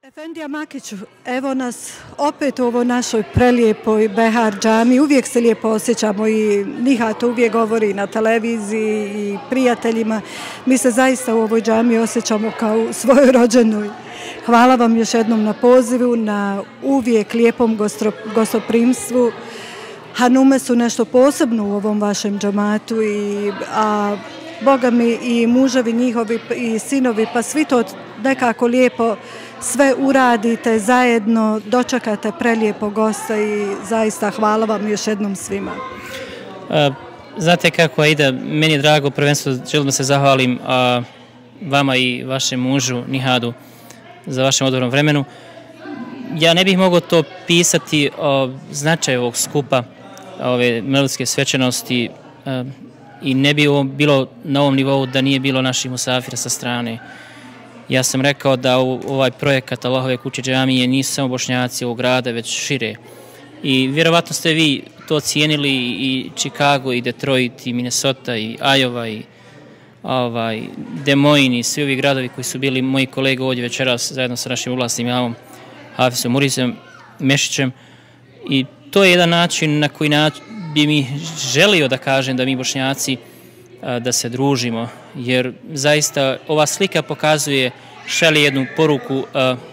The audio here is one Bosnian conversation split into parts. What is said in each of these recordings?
Efendija Makiću, evo nas opet u ovoj našoj prelijepoj Behar džami. Uvijek se lijepo osjećamo i Nihat uvijek govori na televiziji i prijateljima. Mi se zaista u ovoj džami osjećamo kao u svojoj rođenoj. Hvala vam još jednom na pozivu, na uvijek lijepom gostoprimstvu. Hanume su nešto posebno u ovom vašem džamatu, a Boga mi i muževi njihovi i sinovi, pa svi to nekako lijepo sve uradite zajedno, dočekate prelijepo gosta i zaista hvala vam još jednom svima. Znate kako ide, meni je drago, prvenstveno želim da se zahvalim vama i vašem mužu Nihadu za vašem odobrom vremenu. Ja ne bih mogao to pisati o značaju ovog skupa, ove melodijske svečanosti i ne bi ovo bilo na ovom nivou da nije bilo naših musafira sa strane. Ja sam rekao da ovaj projekat Allahove kuće džamije nisu samo Bošnjaci ovog grada, već šire. I vjerovatno ste vi to cijenili i Chicago, i Detroit, i Minnesota, i Iowa, i Des Moines, i svi ovi gradovi koji su bili moji kolege ovdje večeras zajedno sa našim uvlasnim imamom Hafisom Murizom Mešićem. I to je jedan način na koji bi mi želio da kažem da mi Bošnjaci da se družimo, jer zaista ova slika pokazuje, šalje jednu poruku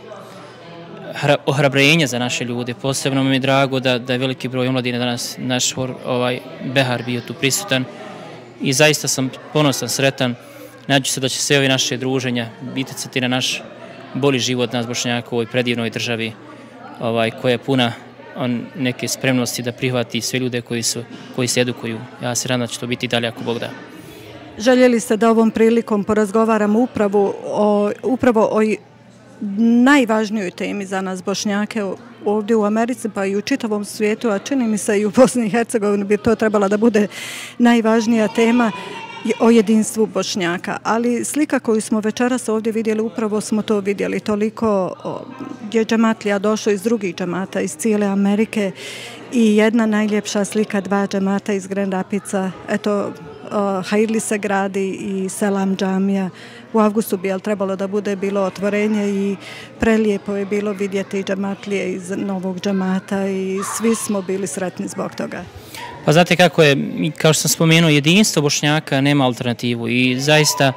ohrabrenja za naše ljude. Posebno mi je drago da je veliki broj omladine danas naš Behar bio tu prisutan i zaista sam ponosan, sretan. Nadam se da će sve ove naše druženja uticati na naš bolji život nas Bošnjaka u ovoj predivnoj državi koja je puna neke spremnosti da prihvati sve ljude koji se edukuju. Ja se nadam da će to biti dalje ako Bog da. Željeli ste da ovom prilikom porazgovaramo upravo o najvažnijoj temi za nas Bošnjake ovdje u Americi, pa i u čitavom svijetu, a čini mi se i u Bosni i Hercegovini bi to trebala da bude najvažnija tema, o jedinstvu Bošnjaka. Ali slika koju smo večeras ovdje vidjeli, upravo smo to vidjeli. Toliko je džematlija došlo iz drugih džemata, iz cijele Amerike i jedna najljepša slika, dva džemata iz Grand Rapidsa. Eto, Hairli se gradi i Selam džamija. U avgustu bi trebalo da bude bilo otvorenje i prelijepo je bilo vidjeti džematlije iz novog džemata i svi smo bili sretni zbog toga. Pa znate kako je, kao što sam spomenuo, jedinstvo Bošnjaka nema alternativu i zaista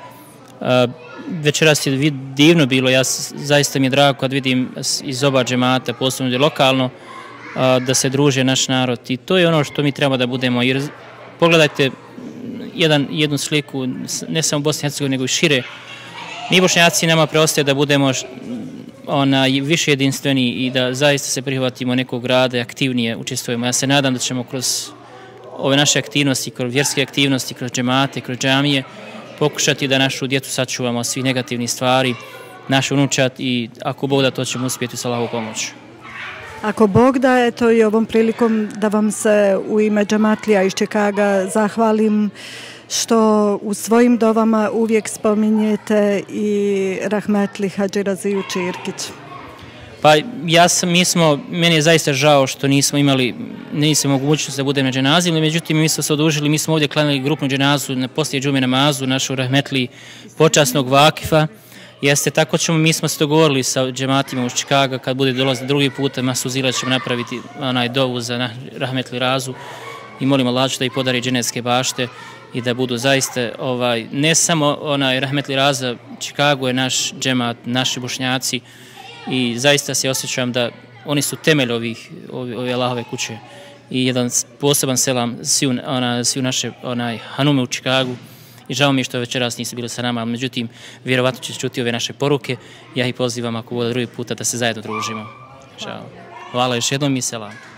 večeras je divno bilo. Zaista mi je drago kad vidim iz oba džemata, posebno lokalno, da se druže naš narod i to je ono što mi treba da budemo, jer pogledajte jednu sliku, ne samo u Bosni i Hercegovini, nego i šire. Mi Bošnjaci nama preostaje da budemo više jedinstveni i da zaista se prihvatimo nekog grada i aktivnije učestvujemo. Ja se nadam da ćemo kroz ove naše aktivnosti, kroz vjerske aktivnosti, kroz džemate, kroz džamije, pokušati da našu djecu sačuvamo svih negativnih stvari, naš unučat i ako Bog da, to ćemo uspjeti sa Allahovom pomoću. Ako Bog da, eto i ovom prilikom da vam se u ime džematlija iz Čikaga zahvalim što u svojim dovama uvijek spominjete i rahmetli Hadži Raziju Čirkić. Pa meni je zaista žao što nismo mogućnost da budemo na dženazi, međutim mi smo se odužili, mi smo ovdje klanjali grupnu dženazu na poslije džume namazu, našu rahmetli počasnog vakifa. Jeste, tako mi smo se dogovorili sa džematima iz Čikaga, kad bude dolaziti drugi put, masu zila ćemo napraviti dovu za rahmetli razu i molimo Allah da ih podari dženevske bašte i da budu zaista, ne samo rahmetli raza, Čikago je naš džemat, naši Bošnjaci i zaista se osjećam da oni su temelj ove Allahove kuće i jedan poseban selam svi naše Hanume u Čikagu. I žao mi je što večeras nisu bili sa nama, ali međutim, vjerovatno će čuti ove naše poruke. Ja ih pozivam ako bude drugi puta da se zajedno družimo. Hvala još jednom i selam.